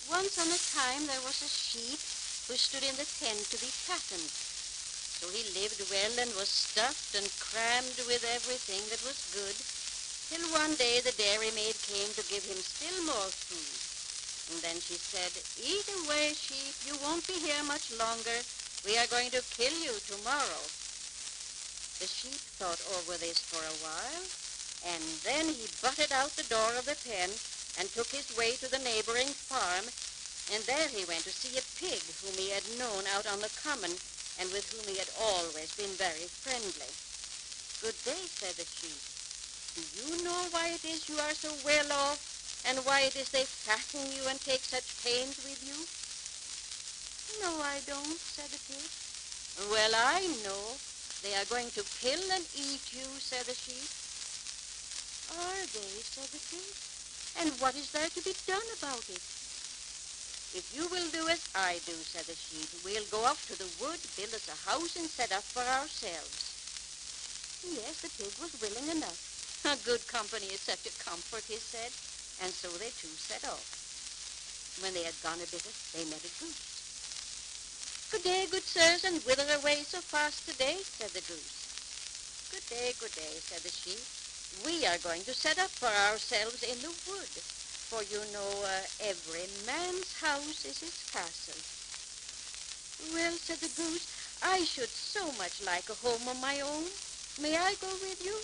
Once on a time there was a sheep who stood in the pen to be fattened. So he lived well and was stuffed and crammed with everything that was good, till one day the dairymaid came to give him still more food. And then she said, "Eat away, sheep, you won't be here much longer. We are going to kill you tomorrow." The sheep thought over this for a while, and then he butted out the door of the pen and took his way to the neighboring farm, and there he went to see a pig whom he had known out on the common, and with whom he had always been very friendly. "Good day," said the sheep. "Do you know why it is you are so well off, and why it is they fatten you and take such pains with you?" "No, I don't," said the pig. "Well, I know. They are going to kill and eat you," said the sheep. "Are they?" said the pig. "And what is there to be done about it?" "If you will do as I do," said the sheep, "we'll go off to the wood, build us a house, and set up for ourselves." Yes, the pig was willing enough. "A good company is such a comfort," he said, and so they two set off. When they had gone a bit, they met a goose. "Good day, good sirs, and whither away so fast today?" said the goose. Good day," said the sheep. "We are going to set up for ourselves in the wood, for you know every man's house is his castle." "Well," said the goose, "I should so much like a home of my own. May I go with you?"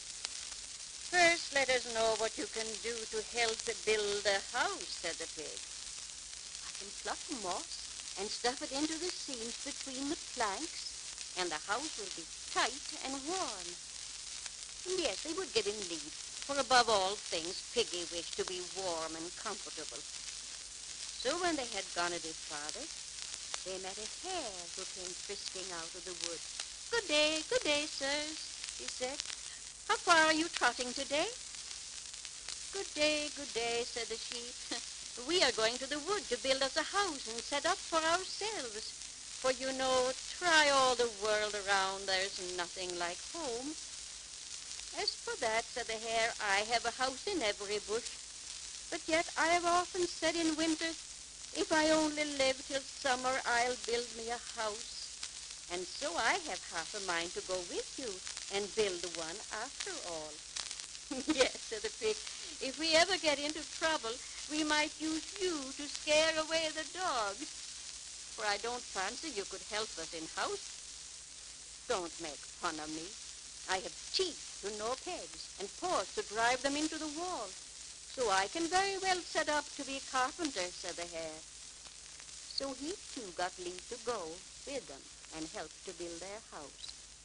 "First, let us know what you can do to help build a house," said the pig. "I can pluck moss and stuff it into the seams between the planks, and the house will be tight and warm." Yes, they would give him leave, for above all things Piggy wished to be warm and comfortable. So when they had gone a bit farther, they met a hare who came frisking out of the wood. Good day, sirs," he said. "How far are you trotting today?" Good day," said the sheep. "We are going to the wood to build us a house and set up for ourselves. For you know, try all the world around, there's nothing like home." "As for that," said the hare, "I have a house in every bush. But yet I have often said in winter, if I only live till summer, I'll build me a house. And so I have half a mind to go with you and build one after all." "Yes," said the pig, "if we ever get into trouble, we might use you to scare away the dogs. For I don't fancy you could help us in house. Don't make fun of me. I have teeth to gnaw pegs and paws to drive them into the wall. So I can very well set up to be a carpenter," said the hare. So he too got leave to go with them and help to build their house.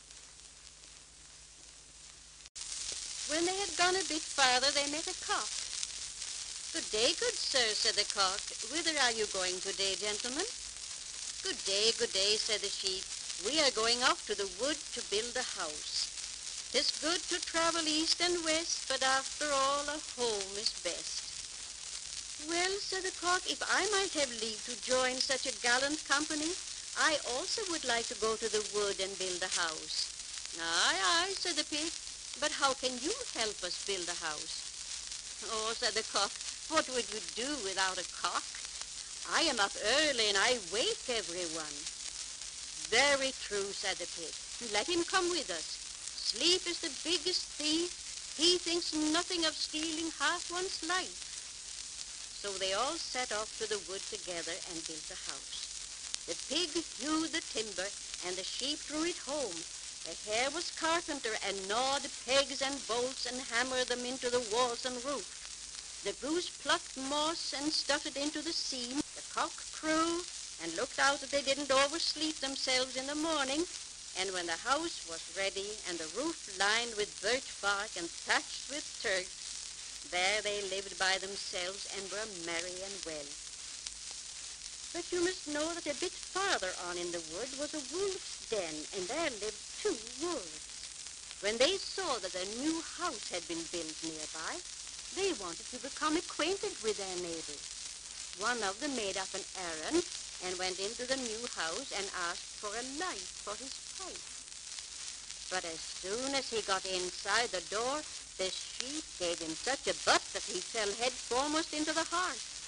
When they had gone a bit farther, they met a cock. Good day, good sir," said the cock. "Whither are you going today, gentlemen?" Good day," said the sheep. "We are going off to the wood to build a house. 'Tis good to travel east and west, but after all a home is best." "Well," said the cock, "if I might have leave to join such a gallant company, I also would like to go to the wood and build a house." Aye," said the pig, "but how can you help us build a house?" "Oh," said the cock, "what would you do without a cock? I am up early and I wake everyone." "Very true," said the pig. "Let him come with us. Sleep is the biggest thief. He thinks nothing of stealing half one's life." So they all set off to the wood together and built a house. The pig hewed the timber, and the sheep drew it home. The hare was carpenter and gnawed pegs and bolts and hammered them into the walls and roof. The goose plucked moss and stuffed it into the seam. The cock crew and looked out that they didn't oversleep themselves in the morning. And when the house was ready and the roof lined with birch bark and thatched with turf, there they lived by themselves and were merry and well. But you must know that a bit farther on in the wood was a wolf's den, and there lived 2 wolves. When they saw that a new house had been built nearby, they wanted to become acquainted with their neighbors. One of them made up an errand and went into the new house and asked for a light for his pipe. But as soon as he got inside the door, the sheep gave him such a butt that he fell head foremost into the hearth.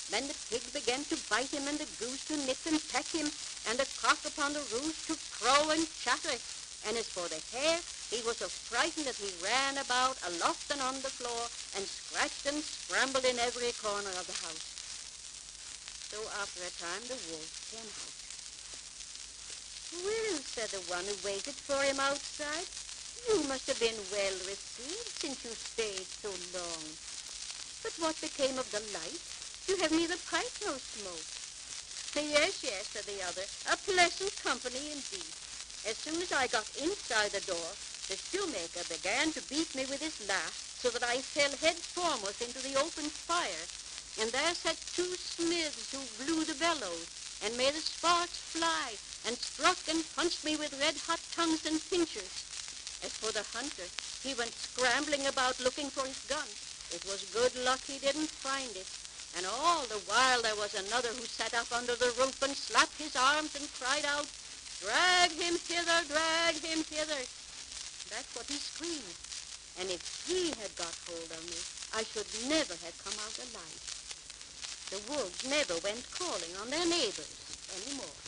Then the pig began to bite him, and the goose to nip and peck him, and the cock upon the roof to crow and chatter. And as for the hare, he was so frightened that he ran about aloft and on the floor, and scratched and scrambled in every corner of the house. So after a time the wolf came out. "Well," said the one who waited for him outside, "you must have been well received since you stayed so long. But what became of the light? You have neither pipe nor smoke." "Yes, yes," said the other, "a pleasant company indeed. As soon as I got inside the door, the shoemaker began to beat me with his lath so that I fell head foremost into the open fire, and there sat two smiths who blew the bellows and made the sparks fly and struck and punched me with red-hot tongues and pincers. As for the hunter, he went scrambling about looking for his gun. It was good luck he didn't find it. And all the while there was another who sat up under the roof and slapped his arms and cried out, 'Drag him hither, drag him hither.' That's what he screamed. And if he had got hold of me, I should never have come out alive." The wolves never went calling on their neighbors anymore.